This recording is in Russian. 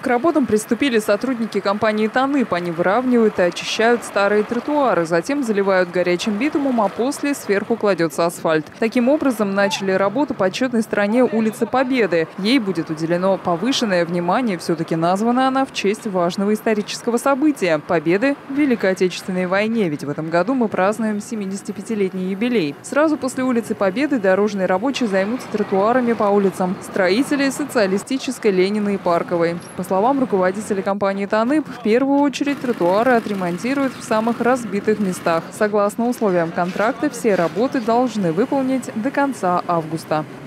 К работам приступили сотрудники компании «Танып». Они выравнивают и очищают старые тротуары, затем заливают горячим битумом, а после сверху кладется асфальт. Таким образом, начали работу по отчетной стороне улицы Победы. Ей будет уделено повышенное внимание. Все-таки названа она в честь важного исторического события – победы в Великой Отечественной войне. Ведь в этом году мы празднуем 75-летний юбилей. Сразу после улицы Победы дорожные рабочие займутся тротуарами по улицам строителей Социалистической, Ленина и Парковой. По словам руководителя компании «Танып», в первую очередь тротуары отремонтируют в самых разбитых местах. Согласно условиям контракта, все работы должны выполнить до конца августа.